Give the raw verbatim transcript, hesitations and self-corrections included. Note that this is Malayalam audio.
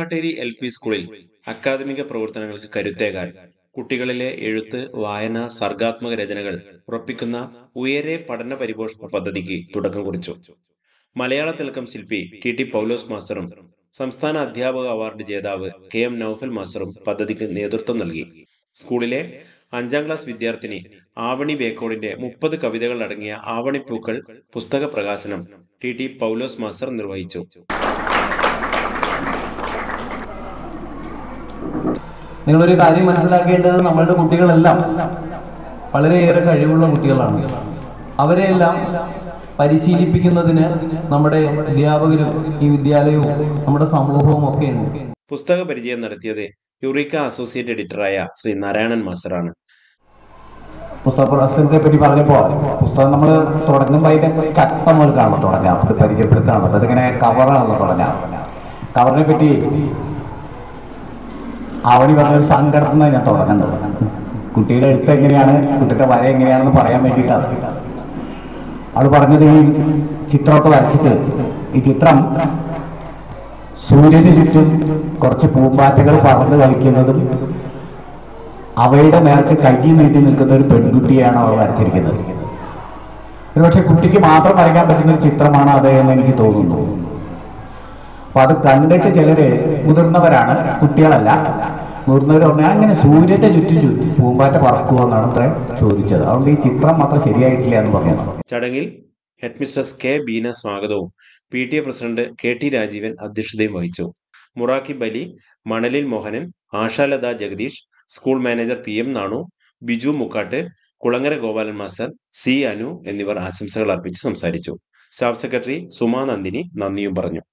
മുക്കാട്ടേരി എൽ പി സ്കൂളിൽ അക്കാദമിക പ്രവർത്തനങ്ങൾക്ക് കരുത്തേകാൻ കുട്ടികളിലെ എഴുത്ത്, വായന, സർഗാത്മക രചനകൾ ഉറപ്പിക്കുന്ന ഉയരെ പഠന പരിപോഷണ പദ്ധതിക്ക് തുടക്കം കുറിച്ചു. മലയാള തിലകം ശില്പി ടി ടി പൗലോസ് മാസ്റ്ററും സംസ്ഥാന അധ്യാപക അവാർഡ് ജേതാവ് കെ എം നൌഫൽ മാസ്റ്ററും പദ്ധതിക്ക് നേതൃത്വം നൽകി. സ്കൂളിലെ അഞ്ചാം ക്ലാസ് വിദ്യാർത്ഥിനി ആവണി ബേക്കോടിന്റെ മുപ്പത് കവിതകൾ അടങ്ങിയ ആവണിപ്പൂക്കൾ പുസ്തക പ്രകാശനം ടി ടി പൗലോസ് മാസ്റ്റർ നിർവഹിച്ചു. നിങ്ങളൊരു കാര്യം മനസ്സിലാക്കേണ്ടത്, നമ്മളുടെ കുട്ടികളെല്ലാം വളരെയേറെ കഴിവുള്ള കുട്ടികളാണ്. അവരെയെല്ലാം പരിശീലിപ്പിക്കുന്നതിന് നമ്മുടെ അധ്യാപകരും ഈ വിദ്യാലയവും നമ്മുടെ സമൂഹവും ഒക്കെയുണ്ട്. പുസ്തക പരിചയം നടത്തിയത് യുറീക്ക അസോസിയേറ്റ് എഡിറ്ററായ ശ്രീ നാരായണൻ മാസ്റ്ററാണ്. പുസ്തക പ്രകാശനത്തെ പറ്റി പറഞ്ഞപ്പോൾ, പുസ്തകം നമ്മൾ തുടങ്ങുമ്പോൾ അതിന്റെ ചട്ടം മുതൽക്കാണല്ലോ തുടങ്ങാം, അത് പരിചയപ്പെടുത്താണല്ലോ. അതിങ്ങനെ കവറാണല്ലോ തുടങ്ങാം. കവറിനെ പറ്റി ആവണി പറഞ്ഞൊരു സങ്കടത്തിൽ ഞാൻ തുടങ്ങുന്നത്. കുട്ടിയുടെ എഴുത്ത് എങ്ങനെയാണ്, കുട്ടിയുടെ വര എങ്ങനെയാണെന്ന് പറയാൻ വേണ്ടിയിട്ടാണ്. അവൾ പറഞ്ഞത്, ഈ ചിത്രമൊക്കെ വരച്ചിട്ട് ഈ ചിത്രം സൂര്യന് ചുറ്റും കുറച്ച് പൂമ്പാറ്റകൾ പറന്ന് കളിക്കുന്നതും അവയുടെ നേരത്തെ കൈ നീട്ടി നിൽക്കുന്ന ഒരു പെൺകുട്ടിയാണ് അവൾ വരച്ചിരിക്കുന്നത്. ഒരുപക്ഷെ കുട്ടിക്ക് മാത്രം വരയ്ക്കാൻ പറ്റുന്ന ഒരു ചിത്രമാണ് അത് എന്ന് എനിക്ക് തോന്നുന്നു. അപ്പൊ അത് കണ്ടിട്ട് ചിലര്, മുതിർന്നവരാണ്, കുട്ടികളല്ല, മുതിർന്നവർ പറഞ്ഞാൽ അങ്ങനെ സൂര്യന്റെ ചുറ്റും ചുറ്റും പൂമ്പാറ്റ പറക്കുമോ എന്നാണ് അത്ര ചോദിച്ചത്. അതുകൊണ്ട് ഈ ചിത്രം മാത്രം ശരിയായിട്ടില്ല എന്ന് പറഞ്ഞു. ചടങ്ങിൽ ഹെഡ്മിസ്ട്രസ് കെ ബീന സ്വാഗതവും P T A president K T Rajeevan അധ്യക്ഷതയും വഹിച്ചു. Murakkib Ali, Manalil Mohanan, Ashalatha Jagadish, school manager P M Nanu, Biju Mukkatt, Kulangara Gopalan master, C Anu എന്നിവർ ആശംസകൾ അർപ്പിച്ച് സംസാരിച്ചു. സ്റ്റാഫ് സെക്രട്ടറി സുമാ നന്ദിനി നന്ദിയും പറഞ്ഞു.